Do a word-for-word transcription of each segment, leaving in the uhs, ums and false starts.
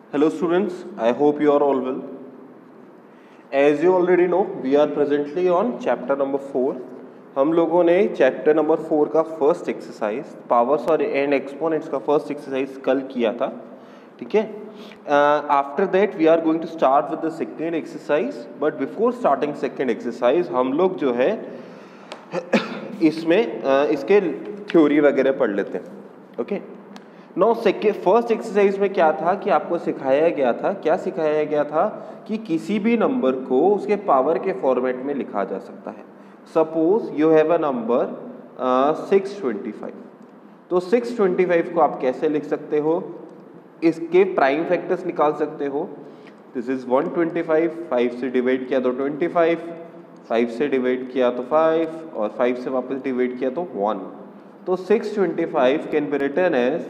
Hello students, I hope you are all well. As you already know, we are presently on chapter number four. हम लोगों ने chapter number four का first exercise powers और and exponents का first exercise कल किया था, ठीक है. After that we are going to start with the second exercise, but before starting second exercise हम लोग जो है इसमें uh, इसके थ्योरी वगैरह पढ़ लेते हैं. Okay, no second first exercise में क्या था कि आपको सिखाया गया था, क्या सिखाया गया था कि किसी भी नंबर को उसके पावर के फॉर्मेट में लिखा जा सकता है. Suppose you have a number six twenty five, तो सिक्स ट्वेंटी फाइव को आप कैसे लिख सकते हो, इसके प्राइम फैक्टर्स निकाल सकते हो. This is one twenty five, five से डिवाइड किया तो ट्वेंटी फाइव, फाइव से डिवाइड किया तो फाइव, और फाइव से वापस डिवाइड किया तो वन. तो six twenty five can be written as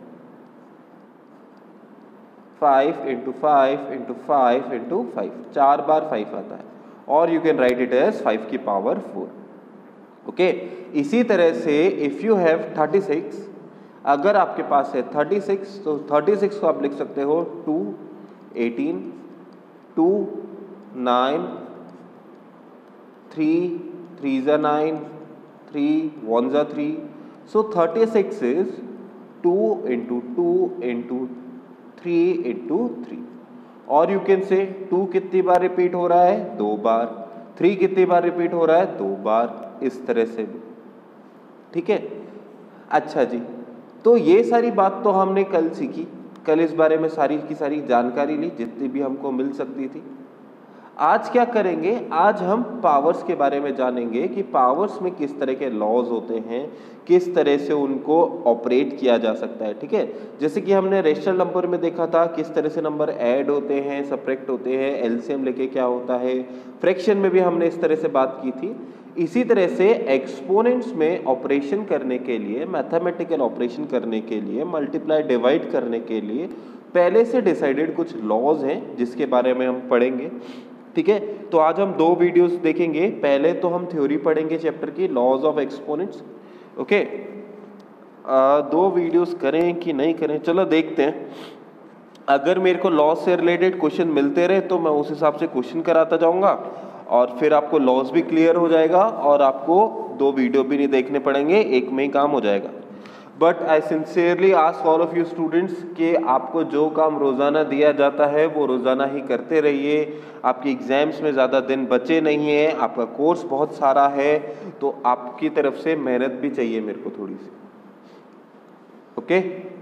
five into five into five into five, चार बार फाइव आता है, और you can write it as five की पावर फोर. ओके, इसी तरह से if you have thirty six, अगर आपके पास है थर्टी सिक्स, तो थर्टी सिक्स को आप लिख सकते हो two, eighteen, two, nine, three, three ज़ा नाइन, थ्री, वन ज़ा three. So thirty six is two into two into three into three. और यू कैन से टू कितनी बार रिपीट हो रहा है, दो बार. थ्री कितनी बार रिपीट हो रहा है, दो बार. इस तरह से भी, ठीक है. अच्छा जी, तो ये सारी बात तो हमने कल सीखी, कल इस बारे में सारी की सारी जानकारी ली जितनी भी हमको मिल सकती थी. आज क्या करेंगे, आज हम पावर्स के बारे में जानेंगे कि पावर्स में किस तरह के लॉज होते हैं, किस तरह से उनको ऑपरेट किया जा सकता है, ठीक है. जैसे कि हमने रेशनल नंबर में देखा था किस तरह से नंबर ऐड होते हैं, सब्ट्रैक्ट होते हैं, एलसीएम लेके क्या होता है. फ्रैक्शन में भी हमने इस तरह से बात की थी. इसी तरह से एक्सपोनेंट्स में ऑपरेशन करने के लिए, मैथमेटिकल ऑपरेशन करने के लिए, मल्टीप्लाई डिवाइड करने के लिए पहले से डिसाइडेड कुछ लॉज हैं जिसके बारे में हम पढ़ेंगे, ठीक है. तो आज हम दो वीडियोस देखेंगे. पहले तो हम थ्योरी पढ़ेंगे चैप्टर की, लॉज ऑफ एक्सपोनेंट्स. ओके, दो वीडियोस करें कि नहीं करें, चलो देखते हैं. अगर मेरे को लॉज से रिलेटेड क्वेश्चन मिलते रहे तो मैं उस हिसाब से क्वेश्चन कराता जाऊंगा, और फिर आपको लॉज भी क्लियर हो जाएगा और आपको दो वीडियो भी नहीं देखने पड़ेंगे, एक में ही काम हो जाएगा. But I sincerely ask all of you students कि आपको जो काम रोज़ाना दिया जाता है वो रोज़ाना ही करते रहिए. आपकी एग्जाम्स में ज़्यादा दिन बचे नहीं हैं, आपका कोर्स बहुत सारा है, तो आपकी तरफ से मेहनत भी चाहिए मेरे को थोड़ी सी. ओके,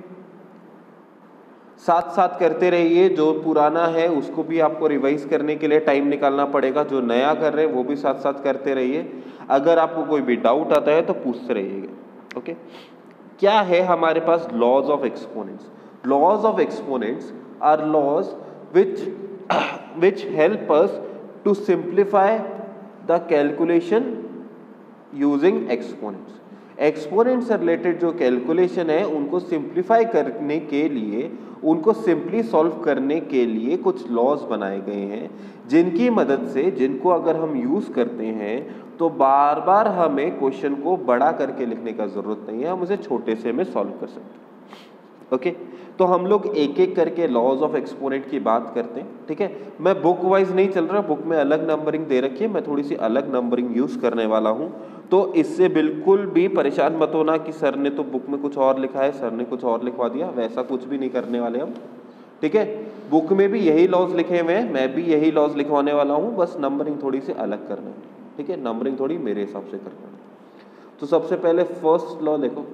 साथ साथ करते रहिए. जो पुराना है उसको भी आपको रिवाइज करने के लिए टाइम निकालना पड़ेगा, जो नया कर रहे हैं वो भी साथ साथ करते रहिए. अगर आपको कोई भी डाउट आता है तो पूछते रहिएगा. ओके, क्या है हमारे पास laws of exponents. Laws of exponents are laws which which help us to simplify the calculation using exponents. Exponent से रिलेटेड जो कैलकुलेशन है उनको सिंप्लीफाई करने के लिए, उनको सिंपली सॉल्व करने के लिए कुछ लॉज बनाए गए हैं, जिनकी मदद से, जिनको अगर हम यूज करते हैं तो बार बार हमें क्वेश्चन को बड़ा करके लिखने का जरूरत नहीं है, हम उसे छोटे से में सॉल्व कर सकते हैं. ओके, तो हम लोग एक एक करके लॉज ऑफ एक्सपोनेंट की बात करते हैं, ठीक है. मैं बुक वाइज नहीं चल रहा, बुक में अलग नंबरिंग दे रखी है, मैं थोड़ी सी अलग नंबरिंग यूज करने वाला हूं. तो इससे बिल्कुल भी परेशान मत होना कि सर ने तो बुक में कुछ और लिखा है, सर ने कुछ और लिखवा दिया, वैसा कुछ भी नहीं करने वाले हम, ठीक है. बुक में भी यही लॉज लिखे हुए हैं, मैं भी यही लॉज लिखवाने वाला हूँ, बस नंबरिंग थोड़ी सी अलग करना है, ठीक है. नंबरिंग थोड़ी मेरे हिसाब से करना है. तो सबसे पहले फर्स्ट लॉ देखो.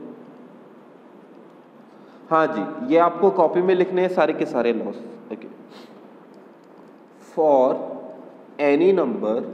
हाँ जी, ये आपको कॉपी में लिखने हैं सारे के सारे laws. Okay, for any number,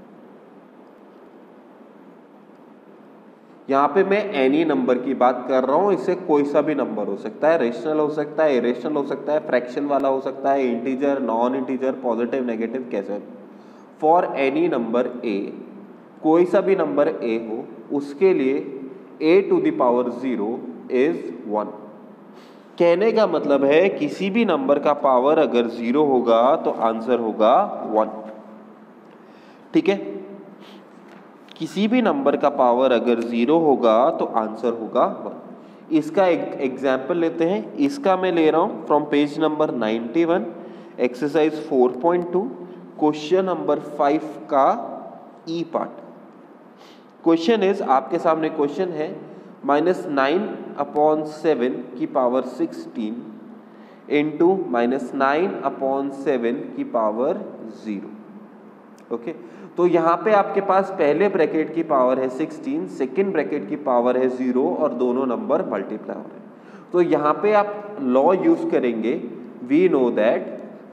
यहाँ पे मैं एनी नंबर की बात कर रहा हूँ, इससे कोई सा भी नंबर हो सकता है, रेशनल हो सकता है, इरेशनल हो सकता है, फ्रैक्शन वाला हो सकता है, integer, non integer, positive, negative, कैसे. फॉर एनी नंबर ए, कोई सा भी नंबर ए हो, उसके लिए a to the power zero is one. कहने का मतलब है किसी भी नंबर का पावर अगर जीरो होगा तो आंसर होगा वन, ठीक है. किसी भी नंबर का पावर अगर जीरो होगा तो आंसर होगा वन. इसका एक एग्जाम्पल लेते हैं। इसका मैं ले रहा हूँ from page number ninety one, exercise four point two, question number five का ई पार्ट। क्वेश्चन इज, आपके सामने क्वेश्चन है, माइनस नाइन अपॉन सेवन की power sixteen into minus nine upon seven की पावर जीरो। ओके, तो यहाँ पे आपके पास पहले ब्रैकेट की पावर है सिक्सटीन, सेकेंड ब्रैकेट की पावर है जीरो और दोनों नंबर मल्टीप्लाई हो रहे हैं। तो यहाँ पे आप लॉ यूज करेंगे, we know that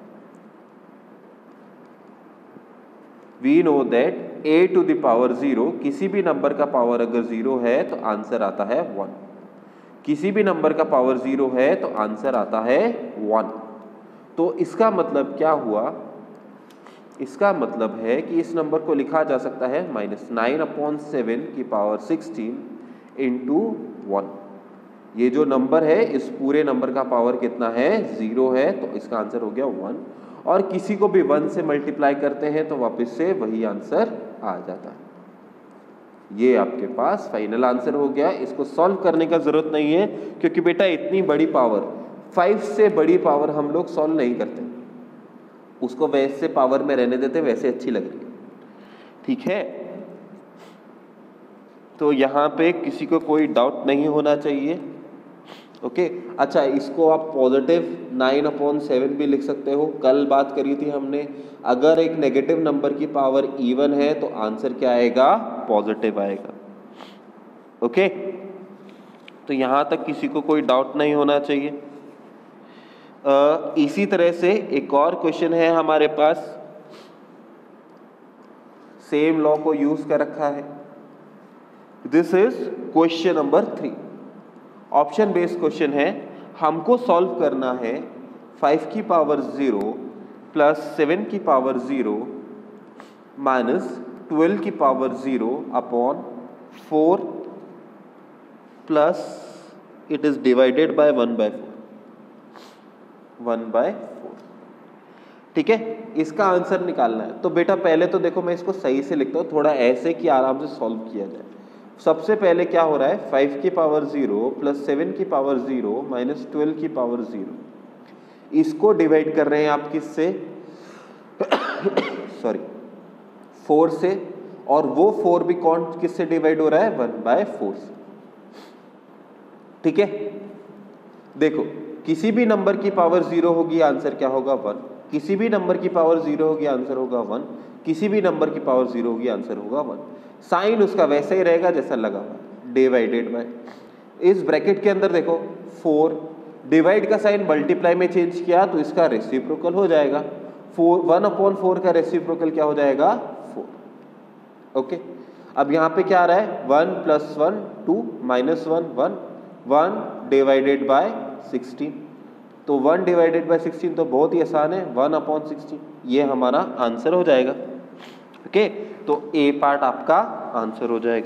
we know that a to the power zero, किसी भी नंबर का पावर अगर जीरो है तो आंसर आता है वन। किसी भी नंबर का पावर जीरो है तो आंसर आता है वन। तो इसका मतलब क्या हुआ? इसका मतलब है कि इस नंबर को लिखा जा सकता है माइनस नाइन अपॉन सेवन की पावर सिक्सटीन इंटू वन। ये जो नंबर है, इस पूरे नंबर का पावर कितना है? जीरो है, तो इसका आंसर हो गया वन। और किसी को भी वन से मल्टीप्लाई करते हैं तो वापस से वही आंसर आ जाता है। ये आपके पास फाइनल आंसर हो गया। इसको सॉल्व करने का जरूरत नहीं है, क्योंकि बेटा इतनी बड़ी पावर, फाइव से बड़ी पावर हम लोग सॉल्व नहीं करते, उसको वैसे पावर में रहने देते, वैसे अच्छी लग रही है। ठीक है, तो यहाँ पे किसी को कोई डाउट नहीं होना चाहिए। ओके, अच्छा, इसको आप पॉजिटिव नाइन अपॉन सेवन भी लिख सकते हो। कल बात करी थी हमने, अगर एक नेगेटिव नंबर की पावर इवन है तो आंसर क्या आएगा? पॉजिटिव आएगा। ओके, तो यहाँ तक किसी को कोई डाउट नहीं होना चाहिए। आ, इसी तरह से एक और क्वेश्चन है हमारे पास, सेम लॉ को यूज कर रखा है। This is question number three, option based question है। हमको सॉल्व करना है फाइव की पावर जीरो प्लस सेवन की पावर जीरो माइनस ट्वेल्व की power zero upon four plus it is divided by one by four, one by four. ठीक है, इसका आंसर निकालना है। तो बेटा पहले तो देखो, मैं इसको सही से लिखता हूँ, थोड़ा ऐसे कि आराम से सॉल्व किया जाए। सबसे पहले क्या हो रहा है? फाइव की पावर जीरो प्लस सेवन की पावर जीरो माइनस ट्वेल्व की पावर जीरो, इसको डिवाइड कर रहे हैं आप किससे? सॉरी, फोर से। और वो फोर भी कौन किससे डिवाइड हो रहा है? वन बाय फोर से। ठीक है, देखो, किसी भी नंबर की पावर जीरो होगी, आंसर क्या होगा? वन। किसी भी नंबर की पावर जीरो होगी, आंसर होगा वन। किसी भी नंबर की पावर जीरो होगी, आंसर होगा वन। साइन उसका वैसे ही रहेगा जैसा लगा हुआ, डिवाइडेड बाय। इस ब्रैकेट के अंदर देखो, फोर, डिवाइड का साइन मल्टीप्लाई में चेंज किया तो इसका रेसिप्रोकल हो जाएगा। फोर, वन अपॉन फोर का रेसिप्रोकल क्या हो जाएगा? फोर। ओके, अब यहाँ पे क्या आ रहा है? One plus one two, minus one one, one divided by sixteen. तो वन डिवाइडेड बाय सिक्सटीन तो बहुत ही आसान है, वन अपॉन सिक्सटीन, ये हमारा आंसर हो जाएगा। ओके, तो ए पार्ट आपका आंसर हो जाएगा।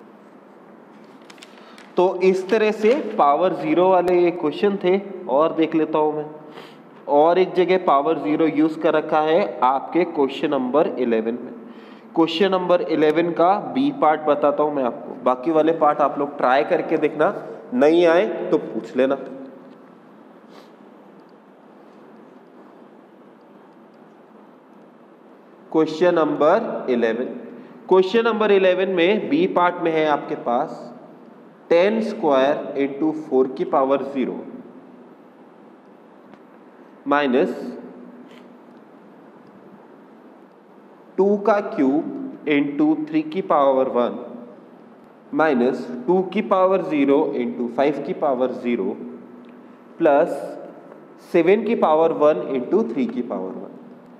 तो इस तरह से पावर जीरो वाले ये क्वेश्चन थे। और देख लेता हूं मैं, और एक जगह पावर जीरो यूज कर रखा है आपके क्वेश्चन नंबर इलेवन में। क्वेश्चन नंबर इलेवन का बी पार्ट बताता हूं मैं आपको, बाकी वाले पार्ट आप लोग ट्राई करके देखना, नहीं आए तो पूछ लेना। Question number eleven, question number eleven में बी पार्ट में है आपके पास टेन स्क्वायर इंटू फोर की पावर जीरो माइनस टू का क्यूब इंटू थ्री की पावर वन माइनस टू की पावर जीरो इंटू फाइव की पावर जीरो प्लस सेवन की पावर वन इंटू थ्री की पावर वन।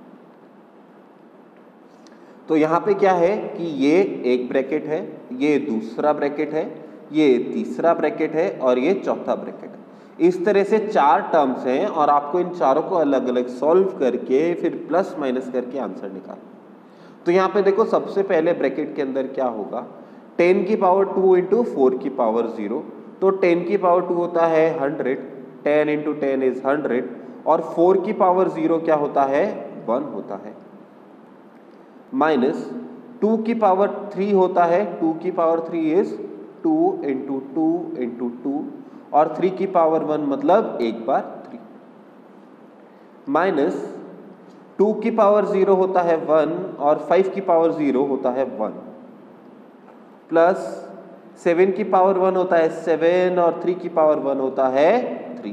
तो यहाँ पे क्या है कि ये एक ब्रैकेट है, ये दूसरा ब्रैकेट है, ये तीसरा ब्रैकेट है और ये चौथा ब्रैकेट है। इस तरह से चार टर्म्स हैं और आपको इन चारों को अलग अलग सॉल्व करके फिर प्लस माइनस करके आंसर निकालना। तो यहाँ पे देखो, सबसे पहले ब्रैकेट के अंदर क्या होगा? टेन की पावर टू इंटू फोर की पावर जीरो, तो टेन की पावर टू होता है hundred, ten into ten is hundred, और फोर की पावर जीरो क्या होता है? वन होता है, माइनस टू की पावर थ्री होता है, टू की power three is two into two into two, और थ्री की पावर वन मतलब एक बार थ्री, माइनस टू की पावर जीरो होता है वन और फाइव की पावर जीरो होता है वन, प्लस सेवन की पावर वन होता है सेवन और थ्री की पावर वन होता है थ्री।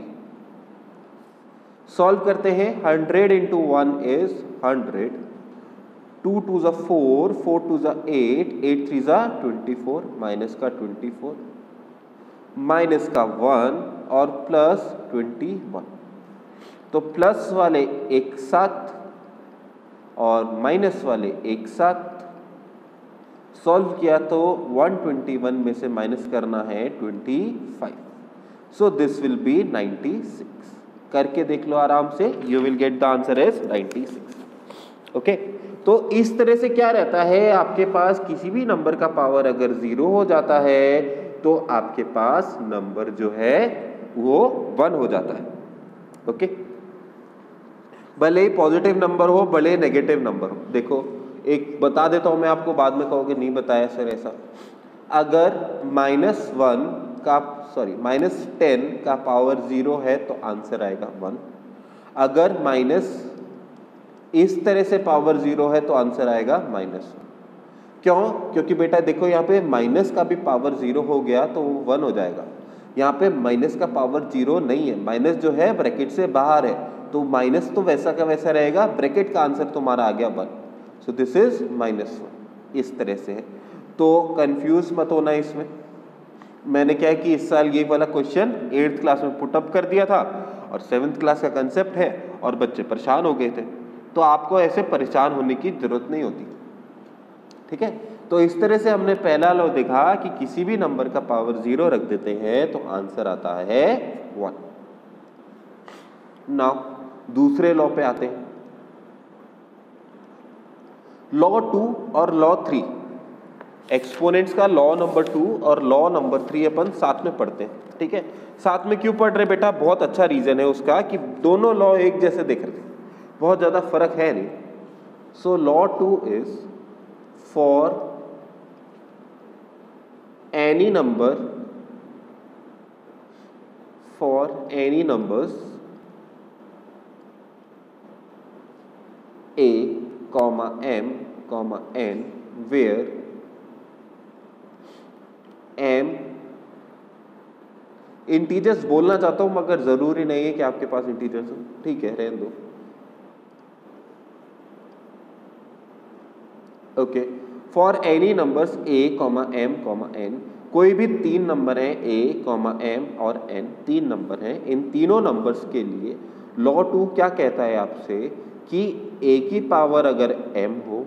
सॉल्व करते हैं, hundred into one is hundred, two two ज़ा फोर, फोर टू ज़ा एट, एट थ्री ज़ा ट्वेंटी फोर, माइनस का ट्वेंटी फोर, माइनस का वन और प्लस ट्वेंटी वन। तो प्लस वाले एक साथ और माइनस वाले एक साथ, सॉल्व किया तो वन ट्वेंटी वन में से माइनस करना है twenty five, so this will be ninety six. करके देख लो आराम से, you will get the answer is ninety six. Okay, तो इस तरह से क्या रहता है, आपके पास किसी भी नंबर का पावर अगर जीरो हो जाता है तो आपके पास नंबर जो है वो वन हो जाता है। ओके, भले ही पॉजिटिव नंबर हो, भले ही नेगेटिव नंबर हो। देखो एक बता देता हूं मैं आपको, बाद में कहोगे नहीं बताया सर ऐसा। अगर माइनस वन का सॉरी माइनस टेन का पावर जीरो है तो आंसर आएगा वन। अगर माइनस इस तरह से पावर जीरो है तो आंसर आएगा माइनस वन। क्यों? क्योंकि बेटा देखो यहाँ पे माइनस का भी पावर जीरो हो गया तो वो वन हो जाएगा। यहाँ पे माइनस का पावर जीरो नहीं है, माइनस जो है ब्रैकेट से बाहर है, तो माइनस तो वैसा का वैसा रहेगा, ब्रैकेट का आंसर तुम्हारा आ गया one. So this is minus one. इस तरह से है, तो कंफ्यूज मत होना इसमें। मैंने क्या है कि इस साल ये वाला क्वेश्चन एट्थ क्लास में पुटअप कर दिया था और सेवन्थ क्लास का कंसेप्ट है और बच्चे परेशान हो गए थे, तो आपको ऐसे परेशान होने की जरूरत नहीं होती। ठीक है, तो इस तरह से हमने पहला लॉ देखा कि किसी भी नंबर का पावर जीरो रख देते हैं तो आंसर आता है वन। नाउ दूसरे लॉ पे आते हैं, लॉ टू और लॉ थ्री। एक्सपोनेंट्स का लॉ नंबर टू और लॉ नंबर थ्री अपन साथ में पढ़ते हैं। ठीक है, साथ में क्यों पढ़ रहे बेटा? बहुत अच्छा रीजन है उसका कि दोनों लॉ एक जैसे दिख रहे हैं, बहुत ज्यादा फर्क है नहीं। So law two is for any number for any numbers a comma m comma n where m integers बोलना चाहता हूं मगर जरूरी नहीं है कि आपके पास इंटीजर्स हो। ठीक है, रहने दो। Okay, for any numbers a comma m comma n, कोई भी तीन नंबर हैं a comma m और n, तीन नंबर हैं। इन तीनों नंबर्स के लिए लॉ टू क्या कहता है आपसे कि a की पावर अगर m हो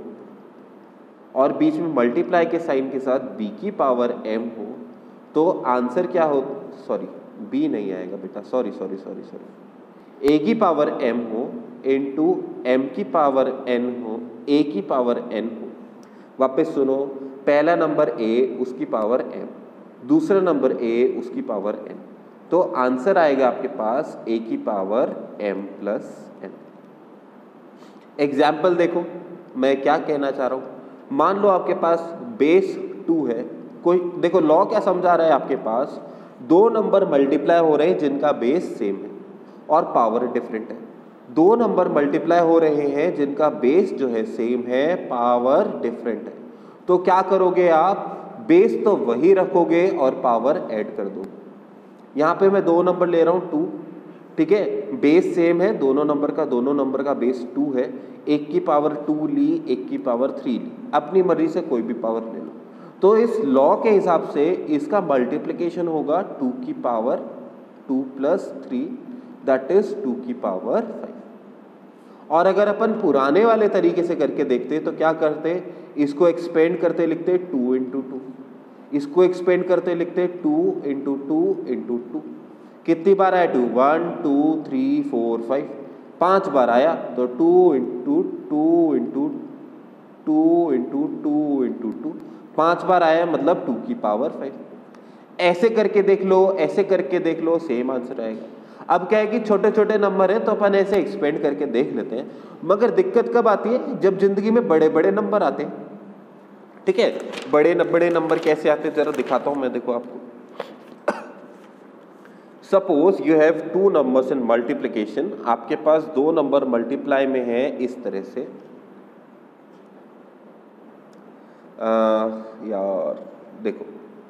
और बीच में मल्टीप्लाई के साइन के साथ b की पावर m हो तो आंसर क्या हो, सॉरी b नहीं आएगा बेटा, sorry sorry sorry sorry a की पावर m हो इनटू m की पावर n हो, a की पावर n हो। वापस सुनो, पहला नंबर a उसकी पावर m, दूसरा नंबर a उसकी पावर n, तो आंसर आएगा आपके पास a की power m plus n। Example देखो मैं क्या कहना चाह रहा हूं। मान लो आपके पास बेस टू है, कोई देखो लॉ क्या समझा रहा है आपके पास, दो नंबर मल्टीप्लाई हो रहे हैं जिनका बेस सेम है और पावर डिफरेंट है। दो नंबर मल्टीप्लाई हो रहे हैं जिनका बेस जो है सेम है, पावर डिफरेंट है, तो क्या करोगे आप, बेस तो वही रखोगे और पावर ऐड कर दो। यहां पे मैं दो नंबर ले रहा हूं टू, ठीक है, बेस सेम है दोनों नंबर का, दोनों नंबर का बेस टू है, एक की पावर टू ली, एक की पावर थ्री ली, अपनी मर्जी से कोई भी पावर ले लो। तो इस लॉ के हिसाब से इसका मल्टीप्लिकेशन होगा टू की power two plus three, that is two की पावर फाइव। और अगर अपन पुराने वाले तरीके से करके देखते तो क्या करते, इसको एक्सपेंड करते लिखते टू इंटू टू, इसको एक्सपेंड करते लिखते two into two into two. कितनी बार आया two, one two three four five, पांच बार आया तो two into two into two into two into two, पांच बार आया मतलब टू की पावर फाइव। ऐसे करके देख लो, ऐसे करके देख लो, सेम आंसर आएगा। अब क्या है कि छोटे छोटे नंबर है तो अपन ऐसे एक्सपेंड करके देख लेते हैं, मगर दिक्कत कब आती है, जब जिंदगी में बड़े बड़े नंबर आते हैं। ठीक है, बड़े बड़े नंबर कैसे आते हैं जरा दिखाता हूं मैं, देखो आपको। Suppose you have two numbers in multiplication, आपके पास दो नंबर मल्टीप्लाई में है इस तरह से। आ, यार देखो,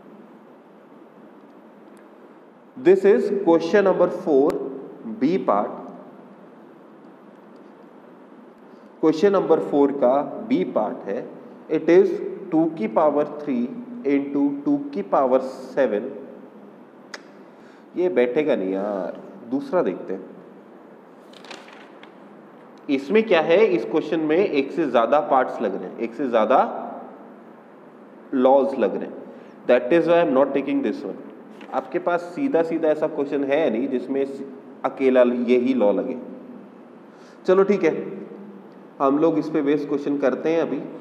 this is question number four B part. Question number four का बी पार्ट है, इट इज टू की पावर थ्री इंटू टू की पावर सेवन। ये बैठेगा नहीं यार, दूसरा देखते हैं। इसमें क्या है, इस क्वेश्चन में एक से ज्यादा पार्ट्स लग रहे हैं, एक से ज्यादा लॉज लग रहे हैं, that is why I am not taking this one. आपके पास सीधा सीधा ऐसा क्वेश्चन है नहीं जिसमें अकेला यही लॉ लगे। चलो ठीक है, हम लोग इस पे बेस्ड क्वेश्चन करते हैं। अभी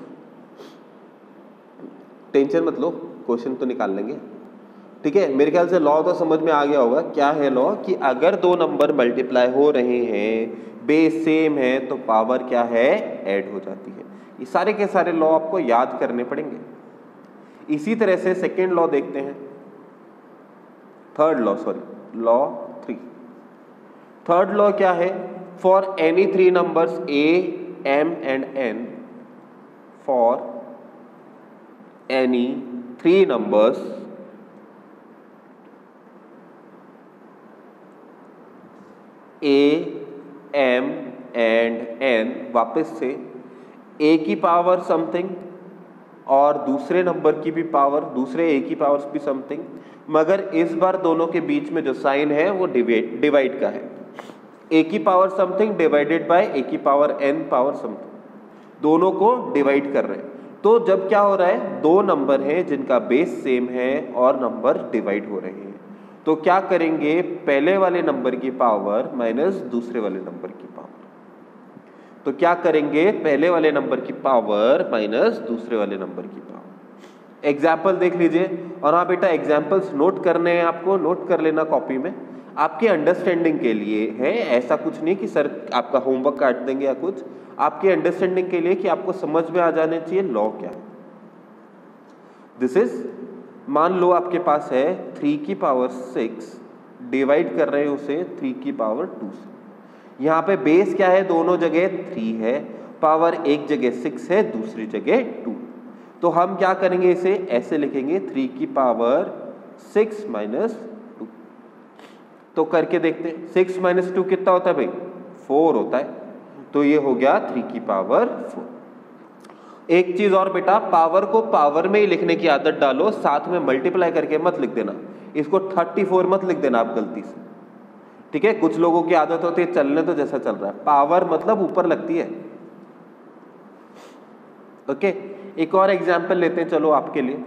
टेंशन मत लो, क्वेश्चन तो निकाल लेंगे। ठीक है, मेरे ख्याल से लॉ तो समझ में आ गया होगा। क्या है लॉ कि अगर दो नंबर मल्टीप्लाई हो रहे हैं, बेस सेम है, तो पावर क्या है, ऐड हो जाती है। ये सारे के सारे लॉ आपको याद करने पड़ेंगे। इसी तरह से सेकेंड लॉ देखते हैं, third law, sorry law three. Third law क्या है, for any three numbers A M and N, for any three numbers A M and N, वापस से ए की पावर समथिंग और दूसरे नंबर की भी पावर, दूसरे ए की पावर भी समथिंग, मगर इस बार दोनों के बीच में जो साइन है वो डिवाइड डिवाइड का है। ए की power something divided by A की पावर एन पावर समथिंग, दोनों को डिवाइड कर रहे हैं। तो जब क्या हो रहा है, दो नंबर हैं जिनका बेस सेम है और नंबर डिवाइड हो रहे हैं, तो क्या करेंगे, पहले वाले नंबर की पावर माइनस दूसरे वाले नंबर की पावर। तो क्या करेंगे, पहले वाले नंबर की पावर माइनस दूसरे वाले नंबर की पावर। एग्जाम्पल देख लीजिए, और हाँ बेटा एग्जाम्पल्स नोट करने हैं आपको, नोट कर लेना कॉपी में, आपके अंडरस्टैंडिंग के लिए है। ऐसा कुछ नहीं कि सर आपका होमवर्क काट देंगे या कुछ, आपके अंडरस्टैंडिंग के लिए कि आपको समझ में आ जाने चाहिए लॉ क्या है। दिस इज, मान लो आपके पास है थ्री की पावर सिक्स, डिवाइड कर रहे हैं उसे थ्री की पावर टू से। यहाँ पे बेस क्या है, दोनों जगह थ्री है, पावर एक जगह सिक्स है, दूसरी जगह टू। तो हम क्या करेंगे, इसे ऐसे लिखेंगे थ्री की पावर सिक्स माइनस टू। तो करके देखते हैं, सिक्स माइनस टू कितना होता है भाई, फोर होता है। तो ये हो गया थ्री की पावर फोर। एक चीज और बेटा, पावर को पावर में ही लिखने की आदत डालो, साथ में मल्टीप्लाई करके मत लिख देना। इसको थर्टी फोर मत लिख देना आप गलती से, ठीक है। कुछ लोगों की आदत होती है चलने तो जैसा चल रहा है, पावर मतलब ऊपर लगती है। ओके, एक और एग्जांपल लेते हैं चलो आपके लिए,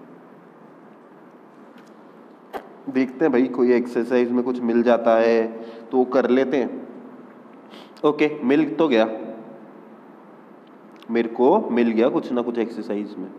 देखते हैं भाई कोई एक्सरसाइज में कुछ मिल जाता है तो कर लेते हैं। ओके, मिल तो गया, मेरे को मिल गया कुछ ना कुछ एक्सरसाइज में।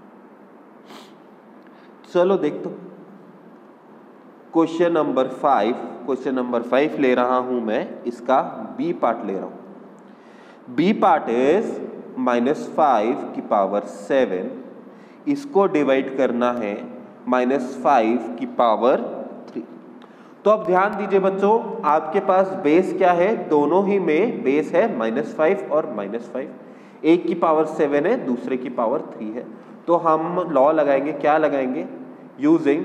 चलो देख तो, question number five, question number five ले रहा हूं मैं, इसका बी पार्ट ले रहा हूं। B part is minus five की पावर सेवन, इसको डिवाइड करना है माइनस फाइव की पावर थ्री। तो अब ध्यान दीजिए बच्चों, आपके पास बेस क्या है, दोनों ही में बेस है माइनस फाइव और माइनस फाइव। एक की पावर सेवन है, दूसरे की पावर थ्री है। तो हम लॉ लगाएंगे, क्या लगाएंगे, यूजिंग,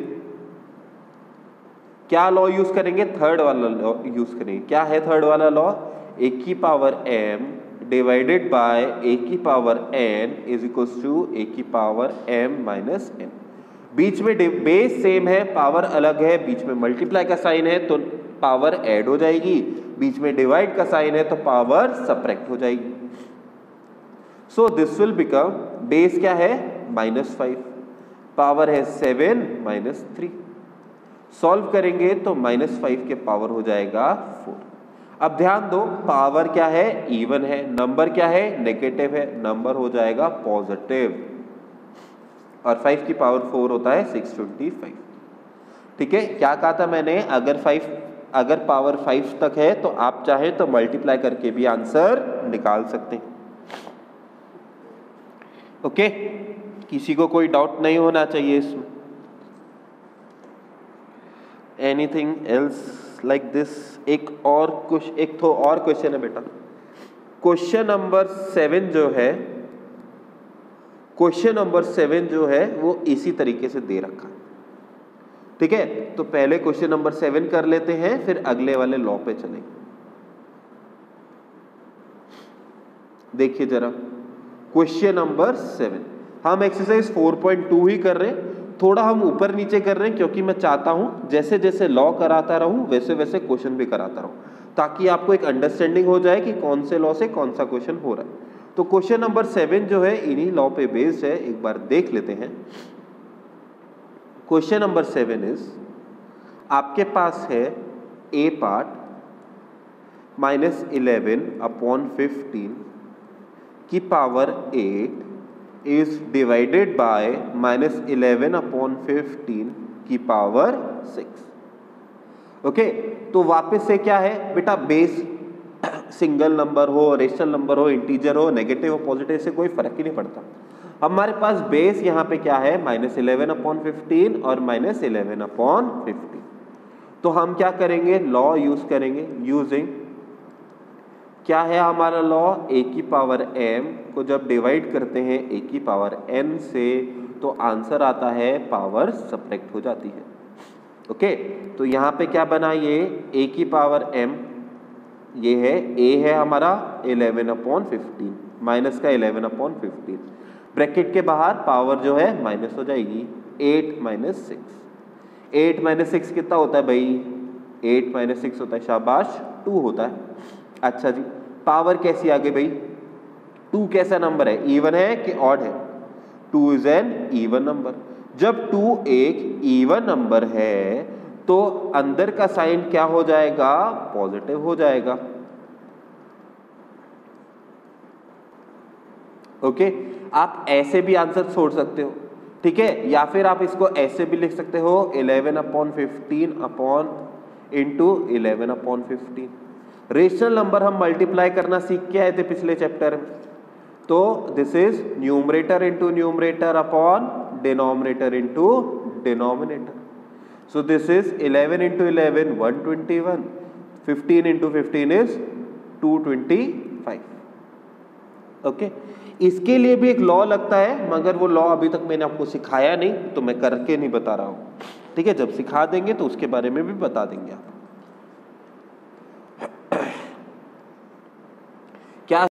क्या लॉ यूज करेंगे, थर्ड वाला लॉ यूज करेंगे। क्या है थर्ड वाला लॉ, ए की power M divided by A की power N is equals to A की पावर एम माइनस एन। बीच में बेस सेम है, पावर अलग है, बीच में मल्टीप्लाई का साइन है तो पावर ऐड हो जाएगी, बीच में डिवाइड का साइन है तो पावर सबट्रैक्ट हो जाएगी। So this will become, base क्या है माइनस फाइव, पावर है सेवन माइनस थ्री। सॉल्व करेंगे तो माइनस फाइव के पावर हो जाएगा फोर। अब ध्यान दो, पावर क्या है, इवन है, नंबर क्या है, नेगेटिव है, नंबर हो जाएगा पॉजिटिव, और फाइव की पावर फोर होता है सिक्स ट्वेंटी फाइव। ठीक है, क्या कहा था मैंने, अगर फाइव अगर पावर फाइव तक है तो आप चाहे तो मल्टीप्लाई करके भी आंसर निकाल सकते हैं। ओके, किसी को कोई डाउट नहीं होना चाहिए इसमें। Anything else like this? एक और कुछ एक तो और क्वेश्चन है बेटा। क्वेश्चन नंबर सेवन जो है क्वेश्चन नंबर सेवन जो है वो इसी तरीके से दे रखा है, ठीक है। तो पहले क्वेश्चन नंबर सेवन कर लेते हैं, फिर अगले वाले लॉ पे चलेंगे। देखिए जरा क्वेश्चन नंबर सेवन, हम एक्सरसाइज फोर पॉइंट टू ही कर रहे हैं, थोड़ा हम ऊपर नीचे कर रहे हैं क्योंकि मैं चाहता हूं जैसे जैसे लॉ कराता रहूं वैसे वैसे क्वेश्चन भी कराता रहूं, ताकि आपको एक अंडरस्टैंडिंग हो जाए कि कौन से लॉ से कौन सा क्वेश्चन हो रहा है। तो क्वेश्चन नंबर सेवन जो है इन्हीं लॉ पे बेस्ड है, एक बार देख लेते हैं। क्वेश्चन नंबर सेवन इज, आपके पास है A part minus eleven upon fifteen की power eight is divided by minus eleven upon fifteen की पावर सिक्स। ओके, तो वापस से क्या है बेटा, बेस सिंगल नंबर हो, रेशनल नंबर हो, इंटीजर हो, नेगेटिव हो, पॉजिटिव, से कोई फर्क ही नहीं पड़ता। हमारे पास बेस यहाँ पे क्या है, माइनस इलेवन अपॉन फिफ्टीन और माइनस इलेवन अपॉन फिफ्टीन। तो हम क्या करेंगे, लॉ यूज करेंगे। यूजिंग क्या है हमारा लॉ, ए की पावर m को जब डिवाइड करते हैं ए की पावर n से तो आंसर आता है पावर सब्ट्रैक्ट हो जाती है। ओके, तो यहाँ पे क्या बना, ये a की पावर m, ये है a है हमारा इलेवन अपॉन फिफ्टीन, माइनस का इलेवन अपॉन फिफ्टीन, ब्रैकेट के बाहर पावर जो है माइनस हो जाएगी, eight minus six. Eight minus six कितना होता है भाई, एट माइनस सिक्स होता है, शाबाश, टू होता है। अच्छा जी, पावर कैसी आ गई भाई, टू कैसा नंबर है, इवन है कि ऑड है, two is an even number. जब टू एक इवन नंबर है तो अंदर का साइन क्या हो जाएगा, पॉजिटिव हो जाएगा। ओके, आप ऐसे भी आंसर छोड़ सकते हो, ठीक है, या फिर आप इसको ऐसे भी लिख सकते हो, eleven upon fifteen upon into eleven upon fifteen. Rational number हम मल्टीप्लाई करना सीख के आए थे पिछले चैप्टर में, तो this is numerator into numerator upon denominator into denominator. So this is eleven into eleven one twenty one, fifteen into fifteen is two twenty five. Okay, इसके लिए भी एक लॉ लगता है, मगर वो लॉ अभी तक मैंने आपको सिखाया नहीं, तो मैं करके नहीं बता रहा हूँ, ठीक है। जब सिखा देंगे तो उसके बारे में भी बता देंगे आप।